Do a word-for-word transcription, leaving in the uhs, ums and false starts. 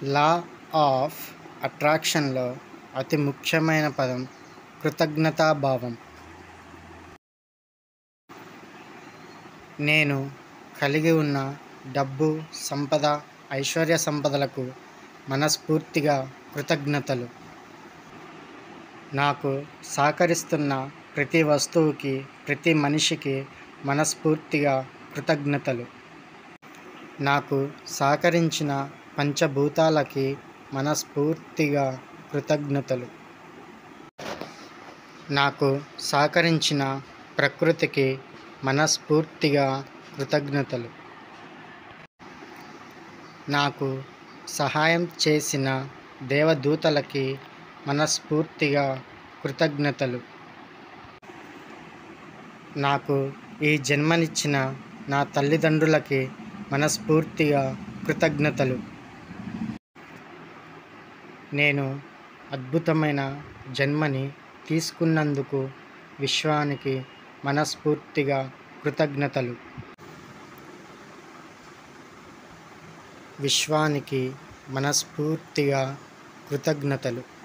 Law of అట్రాక్షన్లో అతి ముఖ్యమైన పదం కృతజ్ఞతాభావం. నేను కలిగి ఉన్న డబ్బు, సంపద, ఐశ్వర్య సంపదలకు మనస్ఫూర్తిగా కృతజ్ఞతలు. నాకు సహకరిస్తున్న ప్రతి వస్తువుకి, ప్రతి మనిషికి మనస్ఫూర్తిగా కృతజ్ఞతలు. నాకు సహకరించిన పంచభూతాలకి మనస్ఫూర్తిగా కృతజ్ఞతలు. నాకు సహకరించిన ప్రకృతికి మనస్ఫూర్తిగా కృతజ్ఞతలు. నాకు సహాయం చేసిన దేవదూతలకి మనస్ఫూర్తిగా కృతజ్ఞతలు. నాకు ఈ జన్మనిచ్చిన నా తల్లిదండ్రులకి మనస్ఫూర్తిగా కృతజ్ఞతలు. నేను అద్భుతమైన జన్మని తీసుకున్నందుకు విశ్వానికి మనస్ఫూర్తిగా కృతజ్ఞతలు. విశ్వానికి మనస్ఫూర్తిగా కృతజ్ఞతలు.